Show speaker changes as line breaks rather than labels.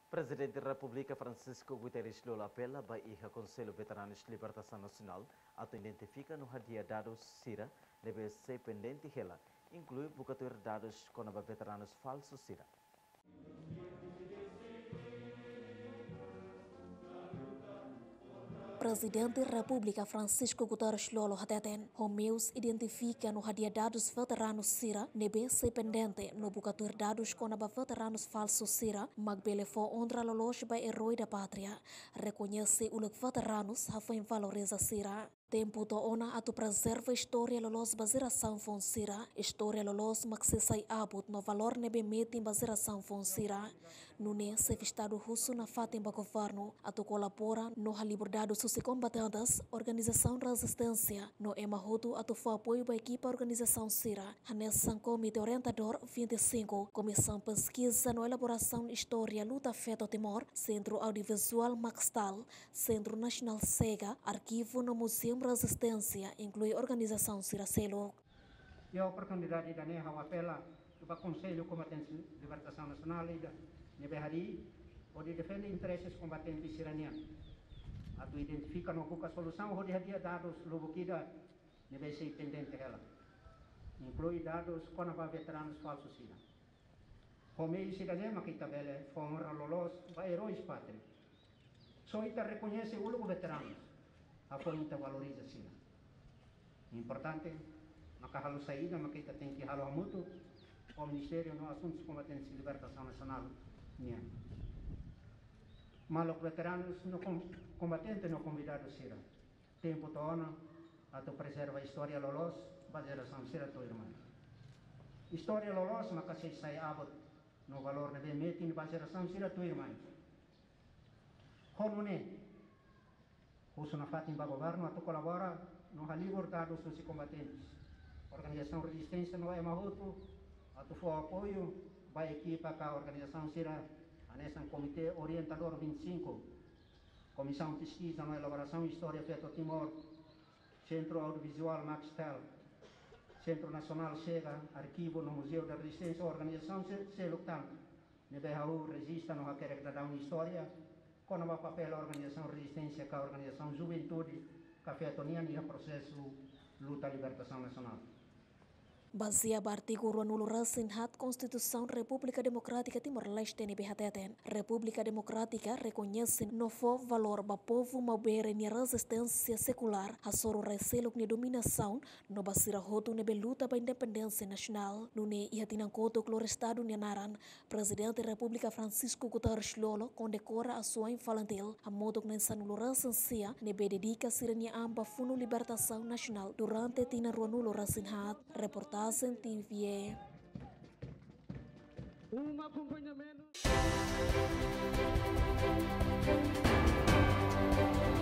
Prezidente da Republika Francisco Guterres lolo apela ba iha Conselho Veteranus Libertação Nacional atau identifica no hadia Dadus Sira deve ser pendente hela, inclui Buka Tuir Dadus com a Veteranus Falsu Sira.
Prezidente da Republika Francisco Guterres lolo hateten homeus identifica no hadia Dadus Veteranus Sira nebe se pendente no Buka Tuir Dadus com a Veteranus Falsu Sira magbele fo ondra lolos ba herói da pátria reconhece o Veteranus hafem valoriza Sira. Tempo to ona atu preserva história lolos baziração fon Sira, história lolos maksesai abut no valor nebe metin baziração fon Sira. Nune se estado russo na fatem ba governo atu colabora no liberdade soci combatentes, organização resistência no emahoto atu fo apoio ba equipa organização Sira. Hanesan comite orientador 25, comissão pesquisa no elaboração história luta feto Timor, Centro Audiovisual Maxtal, Centro Nacional Sega, arquivo no Museu Resistência, inclui organização Sira Selo.
E a oportunidade da NEHA apela para o Conselho Combatente de Libertação Nacional e da Nebehari, onde defende interesses combatentes siranianos. A tu identifica no Buka solução, onde havia dados lubukida, deve ser pendente ela. Inclui dados com a Veteranos Falsu Sira. Como ele se lembra que tabela foi honra lolos, vai heróis pátria. Só ita reconhece o veteranos. A pointa valoriza Sira. Importante, makahalo saída, makita Tenki halo hamuto, o Ministério no Assuntos Combatentes de Libertação Nacional, niya. Malok veteranos no combatente no convidado Sira. Tempo toona, ato preserva a história lolos, bazeração Sira to irmão. História lolos, makasay say abot no valor na bemeti ni bazeração Sira to irmão. Honune, uso na fatin ba governo ato colabora no liberdade soci combatentes. Organização resistência no emahoto ato fo apoio ba equipa ka organização Sira anesan comitê orientador 25, comissão pesquisa na elaboração história feto Timor, Centro Audiovisual Maxtel, Centro Nacional Sega, arquivo no Museu da Resistência, organização Seluktan, nebehau resista no hakerek da uma história com o papel da organização resistência com a organização juventude que afetonian e o processo luta libertação nacional.
Baseado no artigo 2 Constituição República Democrática Timor-Leste NBHTN, República Democrática reconhece no valor do povo maubere ni resistência secular, a soro recelo ni dominação, no basira roto nebe luta para independência nacional. Nune ia tinankoto clor estado ni naran, Presidente da República Francisco Guterres lolo condecora a sua infalantil, a modo que nensanulo resistência nebe dedica sirenia amba funo libertação nacional durante tina ruanulo rasinhat, reportagem TVE.
Acompanhamento.